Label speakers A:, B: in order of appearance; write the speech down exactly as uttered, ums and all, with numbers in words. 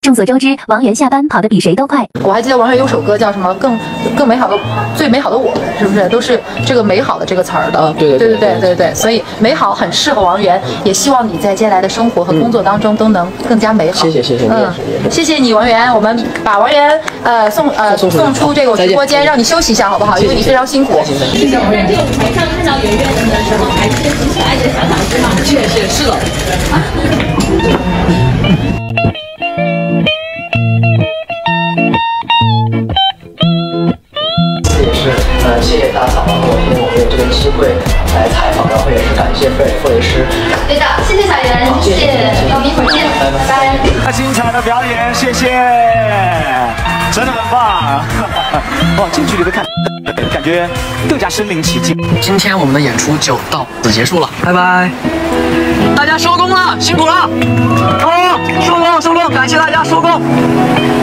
A: 众所周知，王源下班跑得比谁都快。
B: 我还记得王源有首歌叫什么更更美好的最美好的我，是不是都是这个美好的这个词儿的？
C: 啊，对对
B: 对对对对对，所以美好很适合王源，也希望你在接下来的生活和工作当中都能更加美好。
C: 谢谢谢谢，
B: 嗯，谢谢你王源，我们把王源呃送呃
C: 送
B: 送出这个直播间，让你休息一下好不好？因为你非常辛苦。
D: 谢谢。在这个舞台上看到圆圆的时候，还是挺可爱的小小芝麻。
E: 确实是的。
C: 也是呃，谢谢大嫂，然后今天我们有这个机会来采访，然后也是感谢贝尔傅雷师。
F: 对的，谢谢小袁，谢谢，那我们一会儿见，拜拜。
G: 太精彩的表演，谢谢，真的很棒。哇，近距离的看，感觉更加身临其境。
E: 今天我们的演出就到此结束了，拜拜。大家收工了，辛苦了。好，收工收工，感谢大家收工。